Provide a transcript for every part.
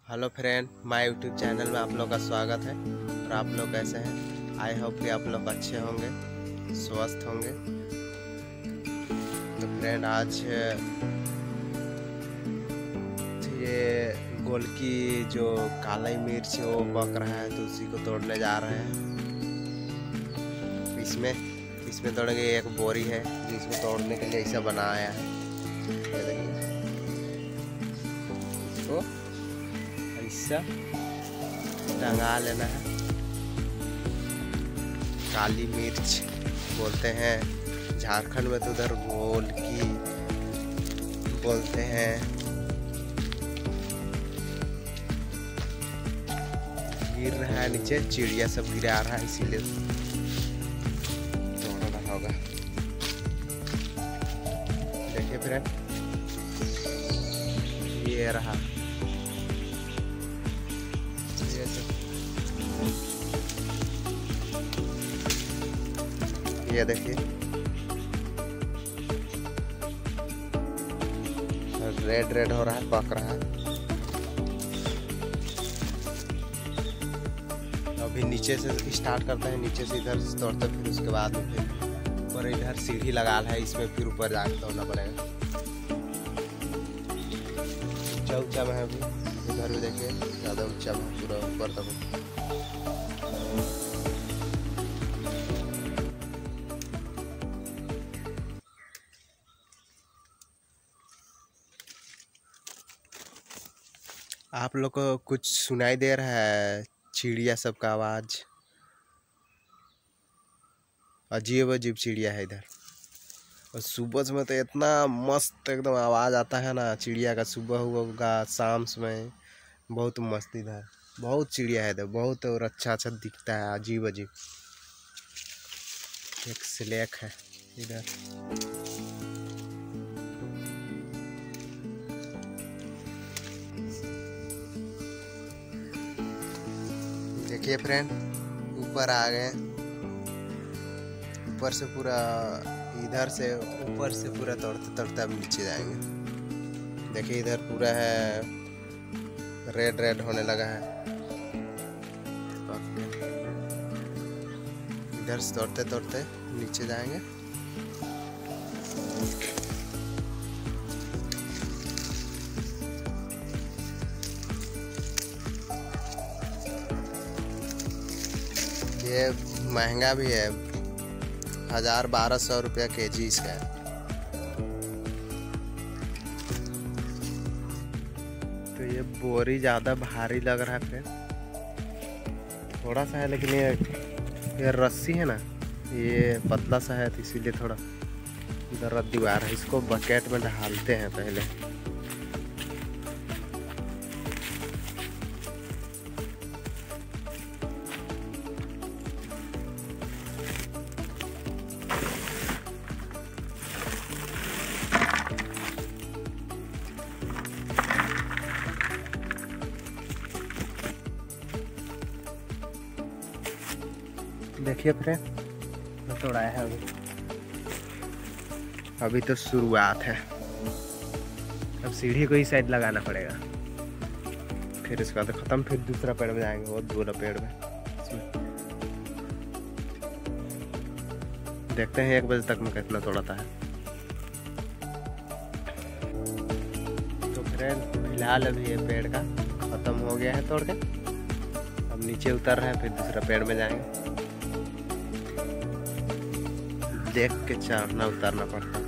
Hello friend, my YouTube channel में आप लोग का स्वागत है। और आप लोग कैसे हैं? आई होप कि आप लोग अच्छे होंगे, स्वस्थ होंगे। तो फ्रेंड, आज ये गोल की जो काली मिर्च है वो पक रहा है, तो उसी को तोड़ने जा रहे हैं। इसमें इसमें तोड़ेंगे। एक बोरी है जिसको तोड़ने के लिए ऐसा बनाया है। ये देखिए, इसको ऐसा टंगा लेना है। काली मिर्च बोलते हैं झारखंड में, तो उधर गोल की बोलते हैं। गिर रहा है नीचे, चिड़िया सब गिरा रहा है, इसीलिए तोड़ रहा होगा। देखिए फ्रेंड, ये रहा। ये देखिए, रेड रेड हो रहा है, पक रहा है। अभी नीचे से स्टार्ट करते हैं, नीचे से इधर से तोड़ते, फिर उसके बाद में फिर ऊपर इधर सीढ़ी लगा है, इसमें फिर ऊपर जाकर तोड़ना पड़ेगा। ऊंचा ऊंचा में है अभी, इधर भी देखिए ज़्यादा ऊंचा में, पूरा ऊपर तक। आप लोग को कुछ सुनाई दे रहा है? चिड़िया सबका आवाज़, अजीब अजीब चिड़िया है इधर। और सुबह में तो इतना मस्त एकदम आवाज़ आता है ना चिड़िया का। सुबह होगा, शाम में बहुत मस्त इधर। बहुत चिड़िया है इधर, बहुत। और अच्छा अच्छा दिखता है, अजीब अजीब। एक स्लेक है इधर। देखिए फ्रेंड, ऊपर आ गए। ऊपर से पूरा, इधर से ऊपर से पूरा तोड़ते तोड़ते अब नीचे जाएंगे। देखिए इधर पूरा है, रेड रेड होने लगा है। इधर से तोड़ते तोड़ते नीचे जाएंगे। ये महंगा भी है, 1000-1200 रुपया केजी इसका है। तो ये बोरी ज़्यादा भारी लग रहा है फ्रेंड, थोड़ा सा है, लेकिन ये रस्सी है ना, ये पतला सा है, तो इसीलिए थोड़ा इधर दीवार है। इसको बकेट में डालते हैं पहले। देखिए फ्रेंड, तोड़ाया है अभी तो शुरुआत है। अब सीढ़ी को ही साइड लगाना पड़ेगा, फिर इसके बाद खत्म। फिर दूसरा पेड़ में जाएंगे, वो दूसरा पेड़ में। देखते हैं 1 बजे तक में कितना तोड़ाता है। तो फ्रेंड, फिलहाल अभी ये पेड़ का खत्म हो गया है तोड़ के। अब नीचे उतर रहे हैं, फिर दूसरा पेड़ में जाएंगे। देख के चढ़ना उतरना पड़ता है।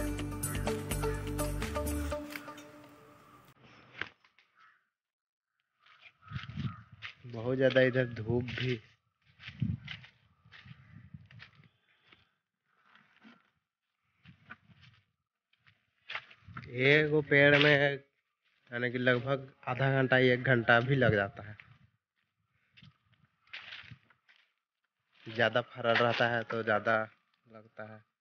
बहुत ज्यादा इधर धूप भी। एक वो पेड़ में यानी कि लगभग आधा घंटा 1 घंटा भी लग जाता है। ज्यादा फरल रहता है तो ज्यादा लगता है।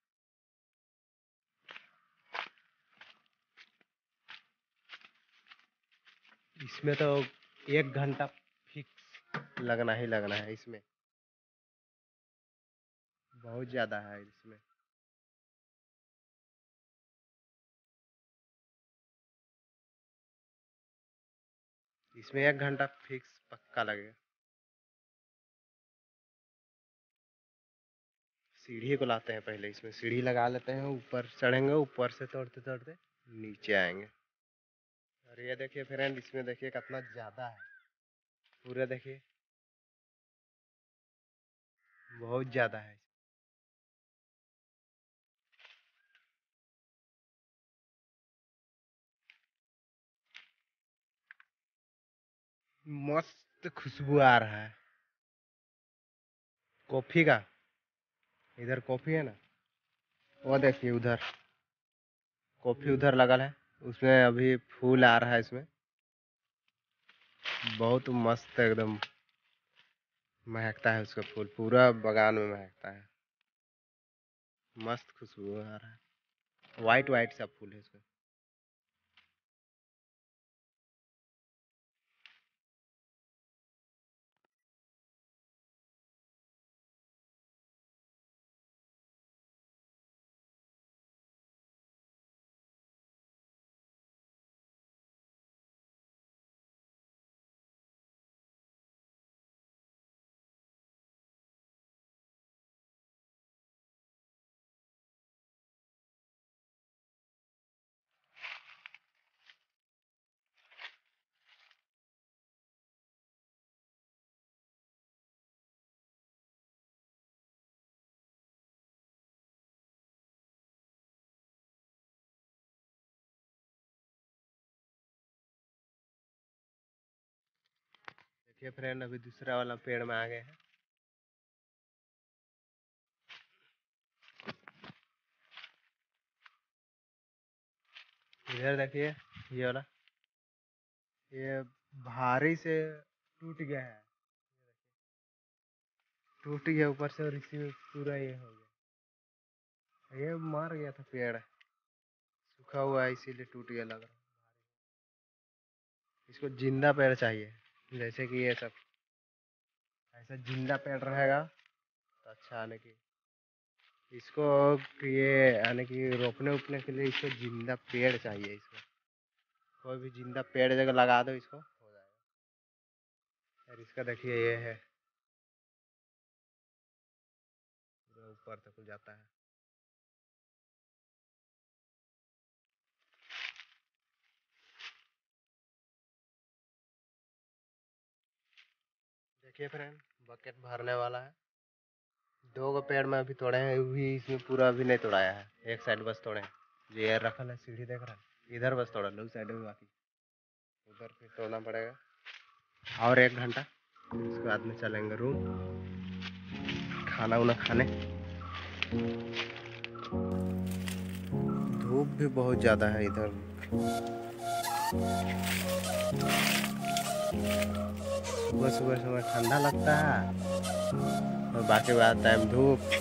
इसमें तो 1 घंटा फिक्स लगना ही लगना है। इसमें बहुत ज्यादा है इसमें। इसमें 1 घंटा फिक्स पक्का लगेगा। सीढ़ी को लाते हैं पहले, इसमें सीढ़ी लगा लेते हैं, ऊपर चढ़ेंगे, ऊपर से तोड़ते तोड़ते नीचे आएंगे। और ये देखिए फ्रेंड, इसमें देखिए कितना ज्यादा है, पूरा देखिए बहुत ज्यादा है। मस्त खुशबू आ रहा है कॉफी का। इधर कॉफी है ना, वो देखिए उधर कॉफी उधर लगल है, उसमें अभी फूल आ रहा है इसमें। बहुत मस्त एकदम महकता है उसका फूल, पूरा बगान में महकता है। मस्त खुशबू आ रहा है, वाइट वाइट सा फूल है उसका। देखिए फ्रेंड, अभी दूसरा वाला पेड़ में आ गए हैं। इधर देखिए ये वाला, ये भारी से टूट गया है, टूट गया ऊपर से, और इसी में पूरा ये हो गया। ये मर गया था पेड़, सूखा हुआ है इसीलिए टूट गया लग रहा है। इसको जिंदा पेड़ चाहिए, जैसे कि ये सब ऐसा जिंदा पेड़ रहेगा तो अच्छा आने की। इसको ये यानी कि रोपने उपने के लिए इसको जिंदा पेड़ चाहिए। इसको कोई भी जिंदा पेड़ जगह लगा दो, इसको हो जाएगा। और इसका देखिए ये है, पूरा ऊपर तक जाता है। देखिए फ्रेंड, बकेट भरने वाला है। 2 गो पेड़ में अभी तोड़े हैं, भी इसमें पूरा अभी नहीं तोड़ाया है, एक साइड बस तोड़े हैं। जो ये रखल है सीढ़ी देख रहा है, इधर बस तोड़ा लो, साइड में बाकी उधर फिर तोड़ना पड़ेगा। और 1 घंटा, उसके बाद में चलेंगे रूम खाना उना खाने। धूप भी बहुत ज्यादा है इधर। सुबह सुबह समय ठंडा लगता है और बाकी बाद टाइम धूप।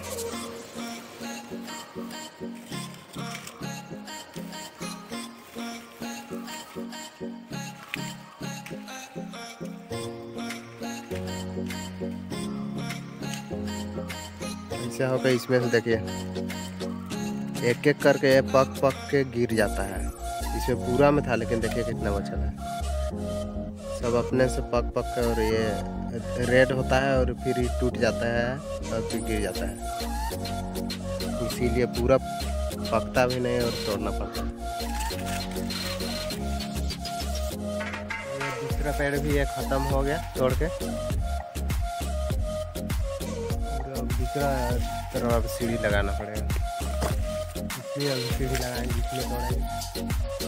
ऐसे होकर इसमें से देखिए एक एक करके पक पक के गिर जाता है। इसमें पूरा में था, लेकिन देखिए कितना बचा है। सब अपने से पक पक के, और ये रेड होता है और फिर टूट जाता है और फिर गिर जाता है। इसीलिए पूरा पकता भी नहीं और तोड़ना पड़ता है। दूसरा पेड़ भी ये खत्म हो गया तोड़ के। दूसरा तरफ अब सीढ़ी लगाना पड़ेगा, इसलिए अब सीढ़ी लगाएंगे, इसमें तोड़ेंगे।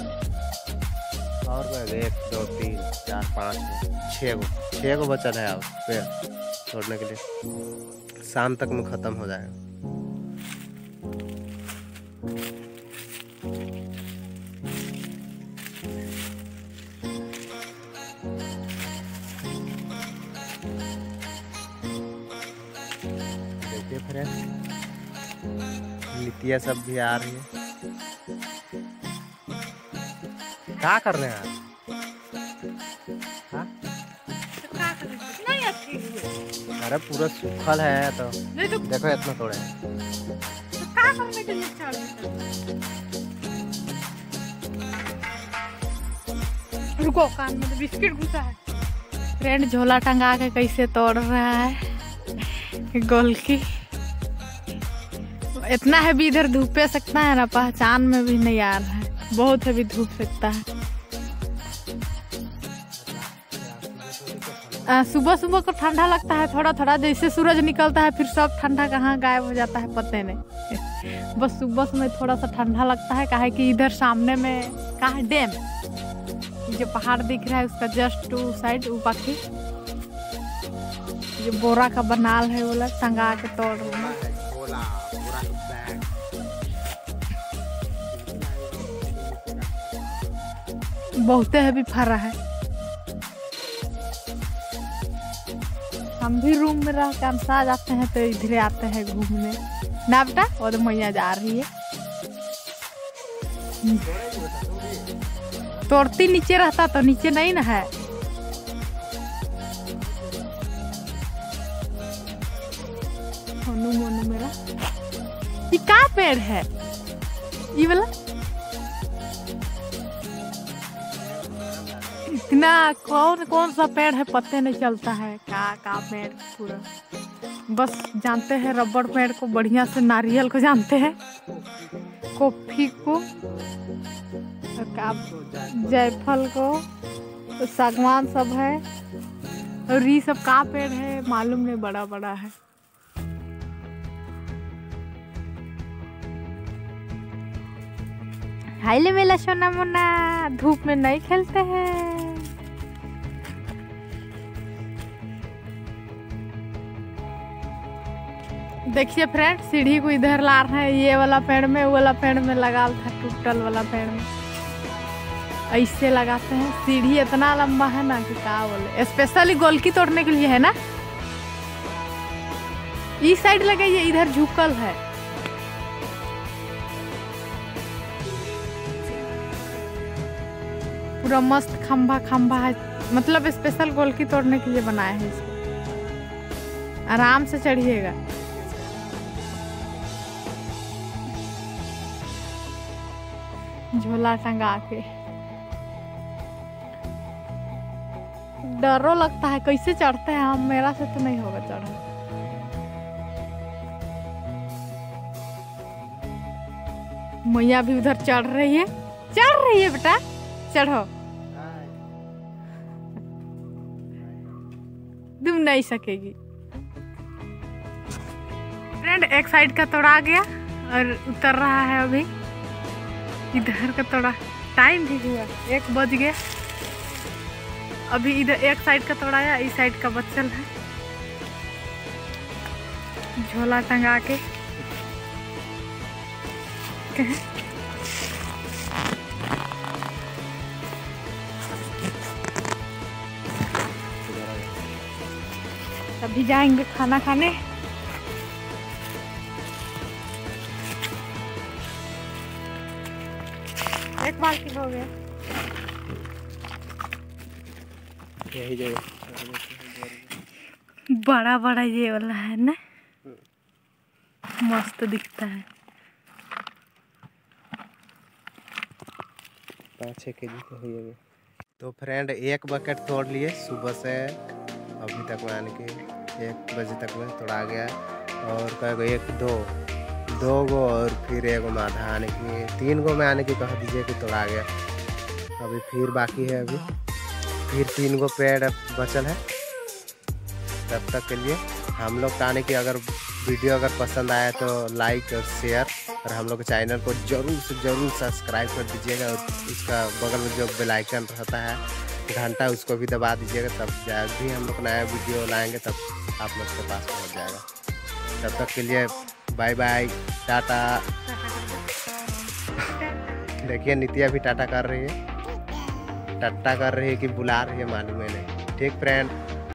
और 1 2 3 4 5 6 गो बचल है अब पेड़ तोड़ने के लिए। शाम तक में ख़त्म हो जाएगा। देखिए फ्रेंड, लितिया सब भी आ रही है। क्या कर रहे हैं? अरे पूरा सूखल है तो देखो इतना तोड़े रुको, कान में तो बिस्किट घुसा है। फ्रेंड झोला टंगा के कैसे तोड़ रहा है गोलकी। इतना हैवी इधर धूप पे सकता है ना, पहचान में भी नहीं आ रहा है, बहुत हैवी धूप सकता है। सुबह सुबह को ठंडा लगता है थोड़ा थोड़ा, जैसे सूरज निकलता है फिर सब ठंडा कहाँ गायब हो जाता है पता नहीं। बस सुबह समय थोड़ा सा ठंडा लगता है, काहे कि इधर सामने में कहाँ है डैम, जो पहाड़ दिख रहा है उसका जस्ट टू साइड ऊपर जो बोरा का बनाल है वो लोग टंगा के तोड़ रहे हैं। बहुत हैवी फरा है। हम भी रूम में रह के आ जाते हैं तो इधर आते हैं घूमने ना बेटा। और मैया जा रही है, तोड़ती नीचे रहता तो नीचे नहीं ना है। मोनू मेरा ये का पेड़ है ये वाला, इतना कौन कौन सा पेड़ है पता नहीं चलता है का पेड़ पूरा। बस जानते हैं रबड़ पेड़ को बढ़िया से, नारियल को जानते हैं, कॉफी को, जायफल को, तो सागवान सब है, और ये सब का पेड़ है मालूम नहीं, बड़ा बड़ा है। हाय ले मेला सोना मोना, धूप में नहीं खेलते हैं। देखिए फ्रेंड सीढ़ी को इधर ला रहे हैं, ये वाला पेड़ में वो वाला पेड़ में लगा था, टूटल वाला पेड़ में ऐसे लगाते हैं। सीढ़ी इतना लंबा है ना कि क्या बोले, स्पेशली गोलकी तोड़ने के लिए है ना। इस साइड लगाइए, इधर झुकल है। पूरा मस्त खंभा खंभा है, मतलब स्पेशल गोलकी तोड़ने के लिए बनाया है इसको। आराम से चढ़िएगा। झोला टंगा के डरो लगता है, कैसे चढ़ते हैं हम, मेरा से तो नहीं होगा चढ़ना। मैया भी उधर चढ़ रही है बेटा, चढ़ो। तुम नहीं सकेगी। फ्रेंड एक साइड का तोड़ा गया और उतर रहा है अभी इधर का तोड़ा। टाइम भी हुआ 1 बज गया। अभी इधर एक साइड का तोड़ाया, इस साइड का बचल है। झोला टंगा के अभी जाएंगे खाना खाने। एक बाल्टी हो गया। यही जगह बड़ा बड़ा ये वाला है ना, मस्त दिखता है। 5-6 केजी का हो गया। तो फ्रेंड 1 बकेट तोड़ लिए सुबह से अभी तक में, आने के 1 बजे तक में तोड़ा गया। और कह 1 2 गो और फिर 1 गो माधा आने की, 3 गो में आने की कह दीजिए कि तोड़ा गया। अभी फिर बाकी है, अभी फिर 3 गो पेड़ बचल है। तब तक के लिए हम लोग का आने की, अगर वीडियो अगर पसंद आया तो लाइक और शेयर, और हम लोग के चैनल को जरूर से जरूर सब्सक्राइब कर दीजिएगा। और उसका बगल में जो बेल आइकन रहता है घंटा, उसको भी दबा दीजिएगा। तब जब भी हम लोग नया वीडियो लाएंगे तब आप लोग के पास पहुंच जाएगा। तब तक के लिए बाय बाय, टाटा। देखिए नित्या भी टाटा कर रही है, टट्टा कर रही है कि बुला रही है मालूम है नहीं। ठीक फ्रेंड।